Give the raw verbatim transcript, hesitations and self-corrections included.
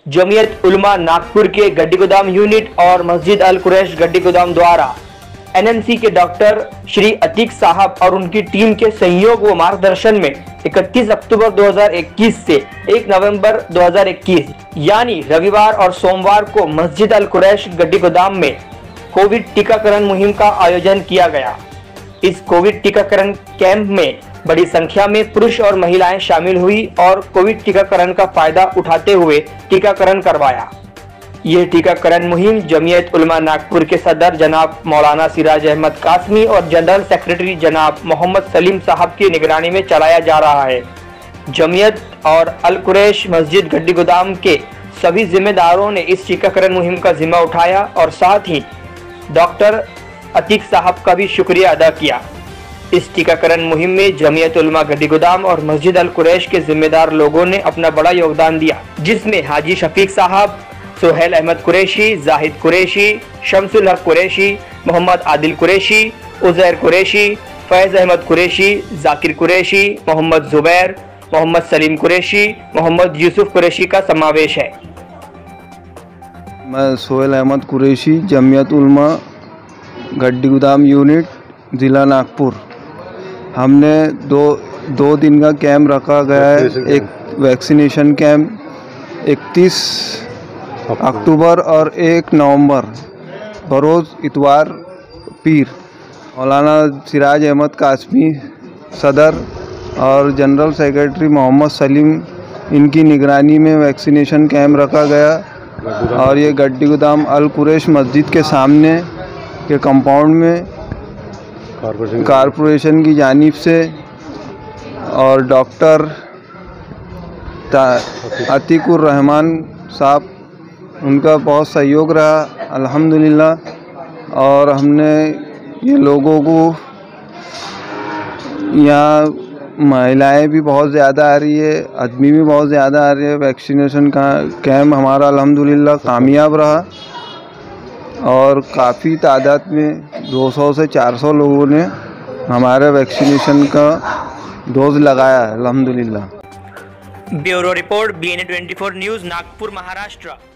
जमीयत उलमा नागपुर के गड्डी गोदाम यूनिट और मस्जिद अल कुरैश गड्डी गोदाम द्वारा एन एम सी के डॉक्टर श्री अतीक साहब और उनकी टीम के सहयोग व मार्गदर्शन में इकतीस अक्टूबर दो हज़ार इक्कीस से एक नवंबर दो हज़ार इक्कीस यानी रविवार और सोमवार को मस्जिद अल कुरैश गड्डी गोदाम में कोविड टीकाकरण मुहिम का आयोजन किया गया। इस कोविड टीकाकरण कैंप में बड़ी संख्या में पुरुष और महिलाएं शामिल हुई और कोविड टीकाकरण का फायदा उठाते हुए टीकाकरण करवाया। यह टीकाकरण मुहिम जमीयत उलमा नागपुर के सदर जनाब मौलाना सिराज अहमद कासमी और जनरल सेक्रेटरी जनाब मोहम्मद सलीम साहब की निगरानी में चलाया जा रहा है। जमीयत और अल कुरैश मस्जिद गड्डी गोदाम के सभी जिम्मेदारों ने इस टीकाकरण मुहिम का जिम्मा उठाया और साथ ही डॉक्टर अतीक साहब का भी शुक्रिया अदा किया। इस टीकाकरण मुहिम में जमीयत उलमा गड्डी गोदाम और मस्जिद अल कुरैश के जिम्मेदार लोगों ने अपना बड़ा योगदान दिया, जिसमें हाजी शफीक साहब, सुहेल अहमद कुरैशी, जाहिद कुरैशी, शमसुल हक कुरैशी, मोहम्मद आदिल कुरैशी, उजैर कुरैशी, फैज अहमद कुरैशी, जाकिर कुरैशी, मोहम्मद जुबैर, मोहम्मद सलीम कुरैशी, मोहम्मद यूसुफ कुरैशी का समावेश है। मैं सुहेल अहमद कुरैशी, जमीयत उलमा गड्डी गोदाम यूनिट, ज़िला नागपुर। हमने दो दो दिन का कैंप रखा गया है। एक वैक्सीनेशन कैंप इकतीस अक्टूबर और एक नवंबर बरोज़ इतवार पीर। मौलाना सिराज अहमद कासमी सदर और जनरल सेक्रेटरी मोहम्मद सलीम इनकी निगरानी में वैक्सीनेशन कैंप रखा गया और ये गड्डी गोदाम अल कुरैश मस्जिद के सामने के कंपाउंड में कारपोरेशन की जानिब से और डॉक्टर अतीकुर रहमान साहब उनका बहुत सहयोग रहा अल्हम्दुलिल्लाह। और हमने ये लोगों को यहाँ महिलाएं भी बहुत ज़्यादा आ रही है, आदमी भी बहुत ज़्यादा आ रही है। वैक्सीनेशन का कैंप हमारा अल्हम्दुलिल्लाह कामयाब रहा और काफ़ी तादाद में दो सौ से चार सौ लोगों ने हमारे वैक्सीनेशन का डोज लगाया है अल्हम्दुलिल्लाह। Bureau report B N A twenty four news, Nagpur, Maharashtra.